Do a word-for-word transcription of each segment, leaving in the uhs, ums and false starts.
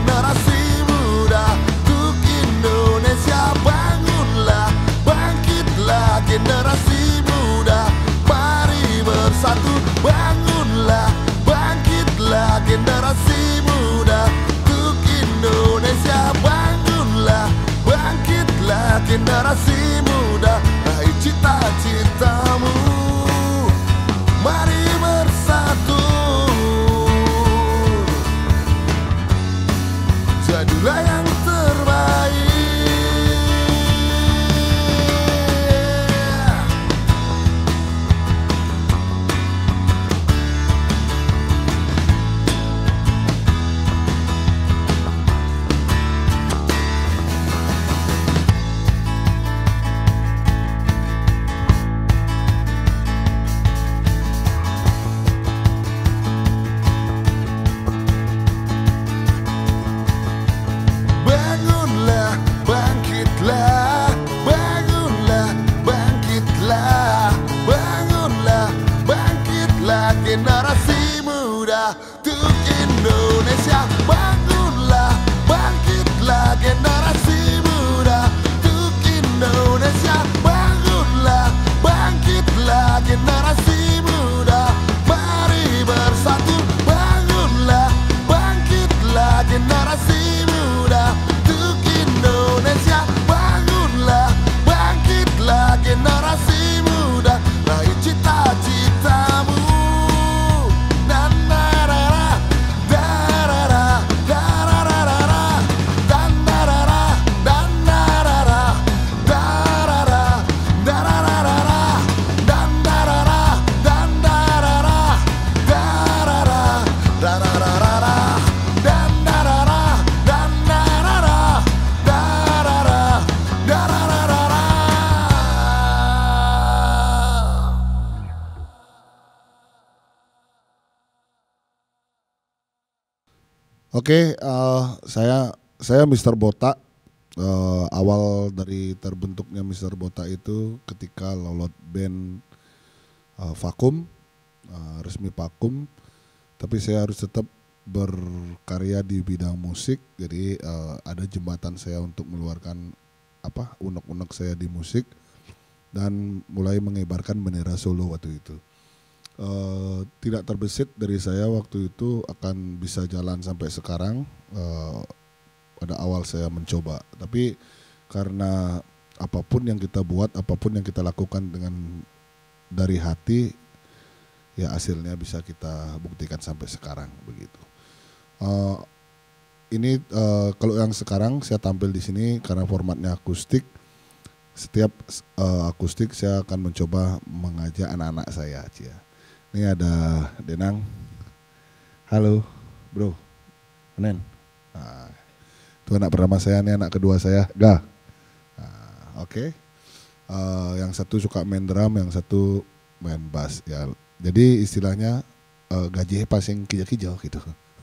generasi muda untuk Indonesia. Bangunlah, bangkitlah generasi muda, mari bersatu. Bangunlah, bangkitlah generasi muda untuk Indonesia. Bangunlah, bangkitlah generasi muda, raih cita-citamu, mari bersatu. Jadilah yang terbaik. Bangunlah, bangkitlah, bangunlah, bangkitlah, bangunlah, bangkitlah generasi muda untuk Indonesia. Bangunlah, bangkitlah generasi muda untuk Indonesia. Bangunlah, bangkitlah generasi muda, mari bersatu. Bangunlah, bangkitlah generasi muda untuk Indonesia. Bangunlah, bangkitlah generasi muda, raih cita-citamu. Dan darara, darara, dararara, dan darara, dan darara, darara, dararara, dan darara, dan darara, darara, dararara, dan darara, dan darara, darara, dararara. Oke, eh, saya saya mister Botak. Eh, awal dari terbentuknya mister Botak itu ketika lolot band eh, Vakum, eh, resmi Vakum. Tapi saya harus tetap berkarya di bidang musik. Jadi eh, ada jembatan saya untuk mengeluarkan apa unek-unek saya di musik dan mulai mengibarkan bendera solo waktu itu. Uh, tidak terbesit dari saya waktu itu akan bisa jalan sampai sekarang. Uh, pada awal saya mencoba, tapi karena apapun yang kita buat, apapun yang kita lakukan dengan dari hati, ya hasilnya bisa kita buktikan sampai sekarang begitu. Uh, ini uh, kalau yang sekarang saya tampil di sini karena formatnya akustik. Setiap uh, akustik saya akan mencoba mengajak anak-anak saya, Cia. Ini ada Denang. Halo, bro. Nen. Nah, itu anak pertama saya, ini anak kedua saya, Ga. Nah, Oke. Okay. Uh, yang satu suka main drum, yang satu main bass. Ya, jadi istilahnya uh, gaji pasing kijau-kijau gitu.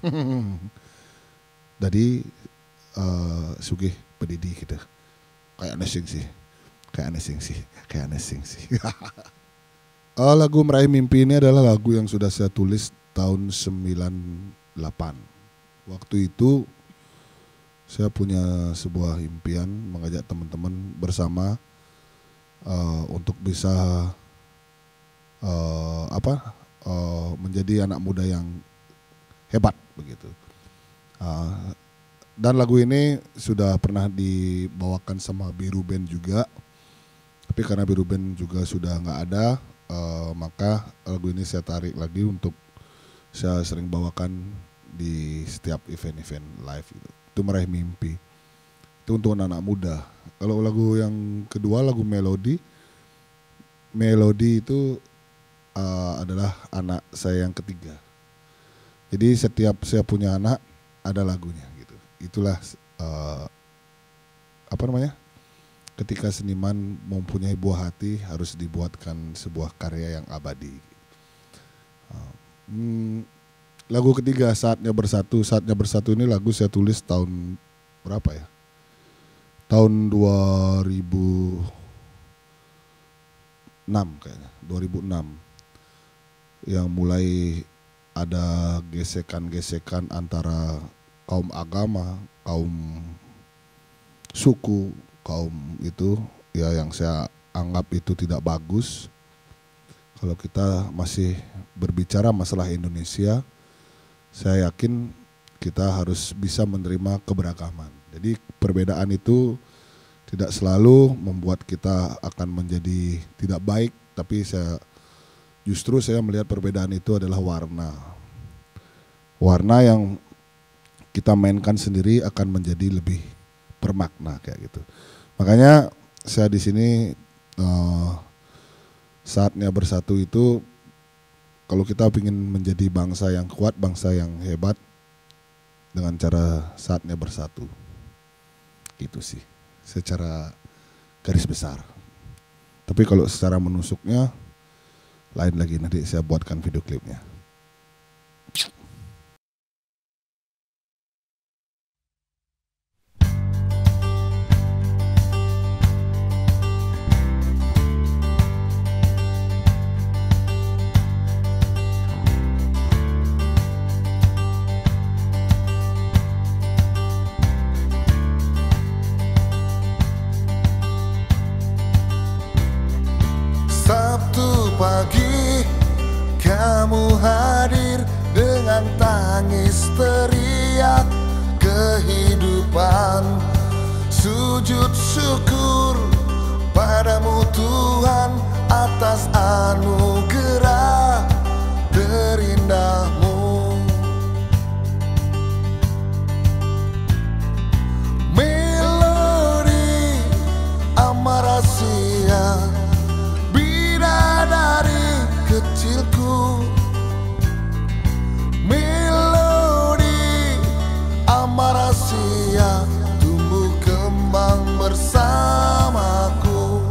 Jadi uh, sugih pedidi gitu. Kayak nesing sih, kayak nesing sih, kayak nesing sih. Uh, lagu Meraih Mimpi ini adalah lagu yang sudah saya tulis tahun sembilan puluh delapan. Waktu itu saya punya sebuah impian mengajak teman-teman bersama uh, untuk bisa uh, apa uh, menjadi anak muda yang hebat begitu. Uh, dan lagu ini sudah pernah dibawakan sama Biru Band juga, tapi karena Biru Band juga sudah nggak ada. Uh, maka lagu ini saya tarik lagi untuk saya sering bawakan di setiap event-event live gitu. Itu Meraih Mimpi. Itu untuk anak-anak muda. Kalau lagu yang kedua, lagu Melodi. Melodi itu uh, adalah anak saya yang ketiga. Jadi setiap saya punya anak ada lagunya gitu. Itulah uh, apa namanya? Ketika seniman mempunyai buah hati harus dibuatkan sebuah karya yang abadi. Hmm, lagu ketiga Saatnya Bersatu. Saatnya Bersatu ini lagu saya tulis tahun berapa ya? Tahun dua ribu enam kayaknya, dua ribu enam. Yang mulai ada gesekan-gesekan antara kaum agama, kaum suku, kaum itu ya yang saya anggap itu tidak bagus. Kalau kita masih berbicara masalah Indonesia, saya yakin kita harus bisa menerima keberagaman. Jadi perbedaan itu tidak selalu membuat kita akan menjadi tidak baik, tapi saya justru saya melihat perbedaan itu adalah warna. Warna yang kita mainkan sendiri akan menjadi lebih bermakna kayak gitu. Makanya saya di sini uh, saatnya bersatu itu, kalau kita ingin menjadi bangsa yang kuat, bangsa yang hebat, dengan cara saatnya bersatu. Gitu sih, secara garis besar. Tapi kalau secara menusuknya, lain lagi, nanti saya buatkan video klipnya. Sabtu pagi kamu hadir dengan tangis teriak kehidupan. Sujud syukur padamu Tuhan atas anugerah terindahmu. Melodi Amarasia dari kecilku, melodi Amarasia tumbuh kembang bersamaku.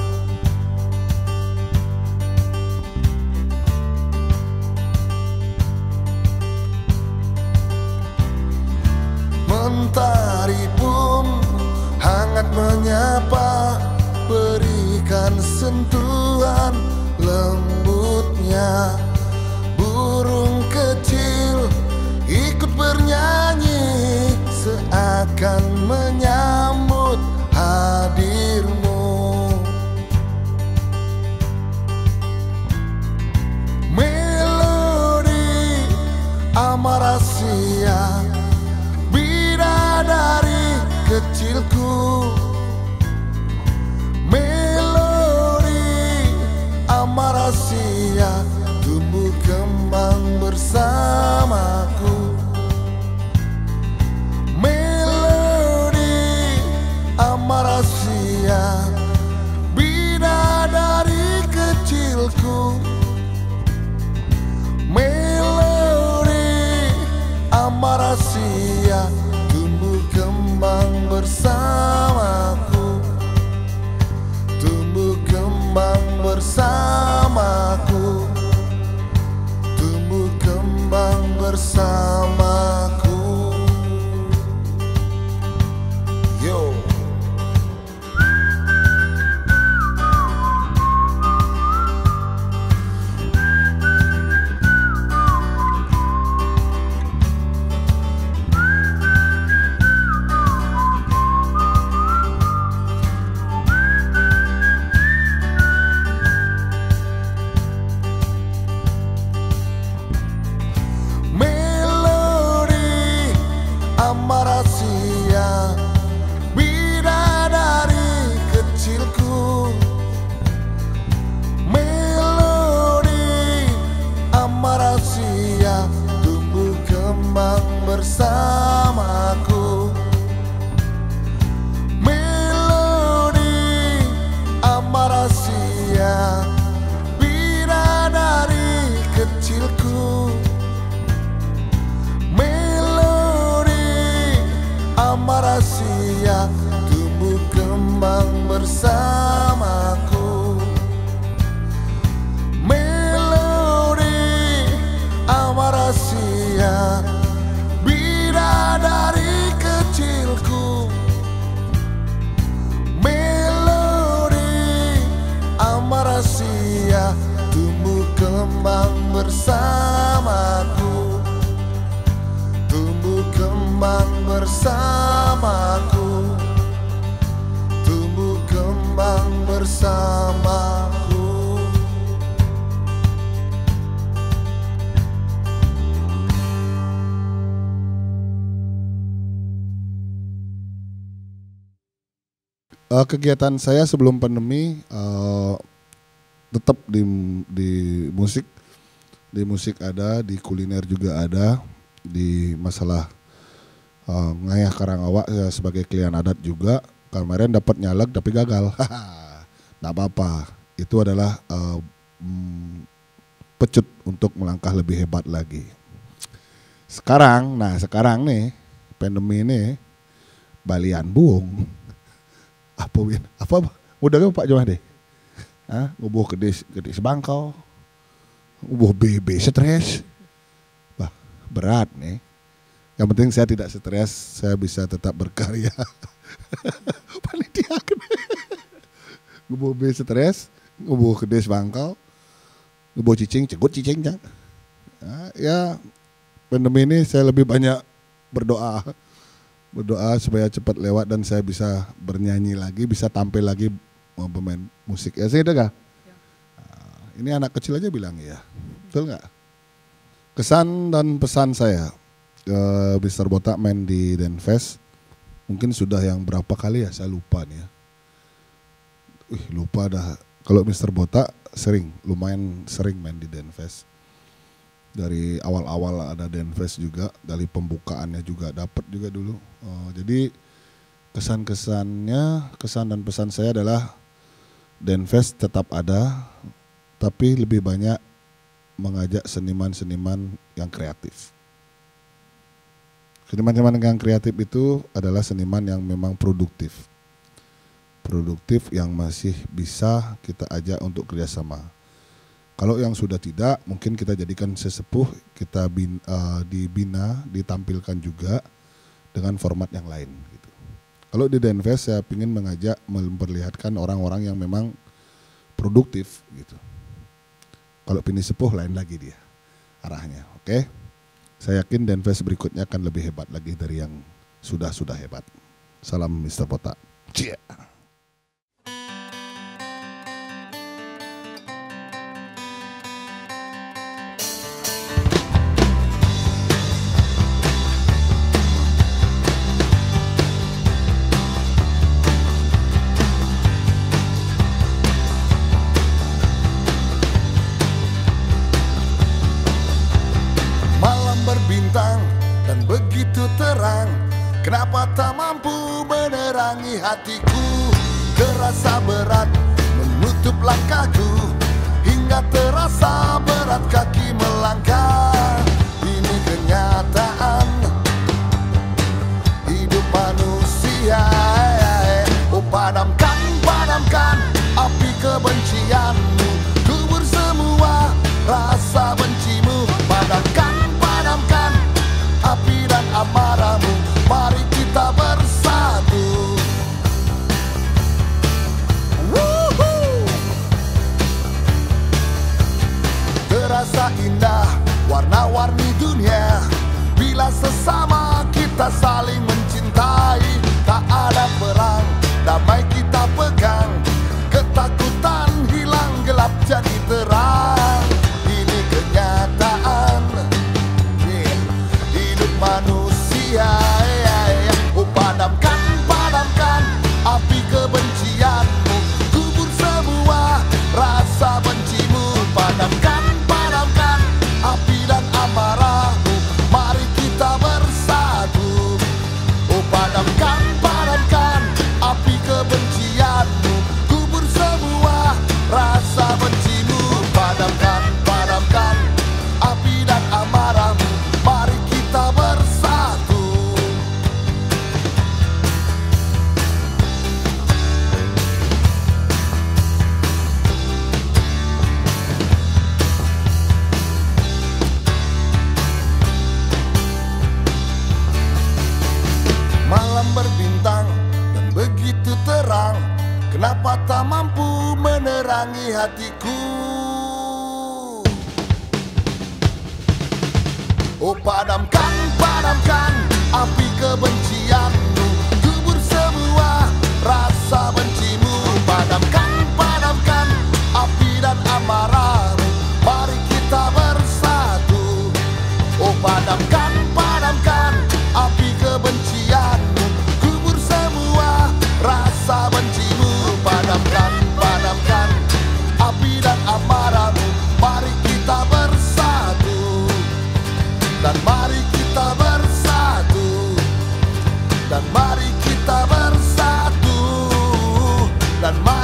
Mentari pun hangat menyapa, berikan sentuhan lembutnya. Burung kecil ikut bernyanyi seakan menyambut hadirmu. Melodi Amarasia, bidadari kecilku. Amarasia tumbuh kembang bersamaku. Melodi Amarasia, bidadari kecilku. Melodi Amarasia tumbuh kembang bersamaku. Tumbuh kembang bersamaku, tumbuh kembang bersamaku. Yo. Amarasia, bidadari kecilku. Melodi Amarasia tumbuh kembang bersamaku. Melodi Amarasia, bidadari kecilku. Amarasia tumbuh kembang bersamaku. Melodi Amarasia, bidadari uh, kegiatan saya sebelum pandemi uh, tetap di di musik, di musik ada, di kuliner juga ada, di masalah uh, ngayah Karangawak saya sebagai klien adat juga. Kemarin dapat nyaleg tapi gagal. Nggak apa-apa. Itu adalah uh, mm, pecut untuk melangkah lebih hebat lagi. Sekarang, nah sekarang nih pandemi ini balian buung. Apa win? Apa udah Pak Jomah deh? Ah, ngubuh gedis gedis bangkau. Ngubuh B B stres. Bah, berat nih. Yang penting saya tidak stres, saya bisa tetap berkarya. Panitia ngubuh B stres, ngubuh gedis bangkau, ngubuh cicing, cegut cicing jang. Nah, ya pandemi ini saya lebih banyak berdoa. Berdoa supaya cepat lewat dan saya bisa bernyanyi lagi, bisa tampil lagi mau bermain musik. Ya saya gak? Ya. Nah, ini anak kecil aja bilang ya, betul nggak? Kesan dan pesan saya, uh, mister Botak main di Denfest, mungkin sudah yang berapa kali ya, saya lupa nih ya. Wih, lupa dah. Kalau mister Botak sering, lumayan sering main di Denfest. Dari awal-awal ada Denfest juga, dari pembukaannya juga dapat juga dulu. Uh, jadi kesan-kesannya, kesan dan pesan saya adalah Denfest tetap ada, tapi lebih banyak mengajak seniman-seniman yang kreatif. Seniman-seniman yang kreatif itu adalah seniman yang memang produktif. Produktif yang masih bisa kita ajak untuk kerjasama. Kalau yang sudah tidak, mungkin kita jadikan sesepuh, kita bin, uh, dibina, ditampilkan juga dengan format yang lain. Gitu. Kalau di Denfest saya ingin mengajak, memperlihatkan orang-orang yang memang produktif. Gitu. Kalau pini sepuh lain lagi dia arahnya. Oke, saya yakin Denfest berikutnya akan lebih hebat lagi dari yang sudah-sudah hebat. Salam mister Botak. Cia. Dan begitu terang, kenapa tak mampu menerangi hatiku? Terasa berat menutup langkahku, hingga terasa berat kaki melangkah. Ini kenyataan hidup manusia. Oh padamkan, padamkan api kebencianmu, kubur semua rasa bencimu. Padamkan, padamkan api dan amarahmu, mari kita bersatu. Woohoo! Terasa indah warna-warni dunia bila sesama kita saling mencintai. Tak ada perang, damai kita pegang, ketakutan hilang, gelap jadi terang. Ini kenyataan manusia. Oh padamkan, padamkan api kebencianmu, kubur semua rasa bencimu. Padamkan, padamkan api dan amarahmu, mari kita bersatu. Oh padamkan, padamkan api kebencianmu, kubur semua rasa bencimu. Padamkan, padamkan api dan amarahmu, mari kita bersatu. Malam berbintang dan begitu terang, kenapa tak mampu menerangi hatiku? Oh padamkan, padamkan api kebencianmu, kubur semua rasa bencimu. Padamkan, padamkan api dan amarahmu, mari kita bersatu. Oh padamkan, padamkan api kebencianmu, kubur semua rasa benci. Dan mari kita bersatu, dan mari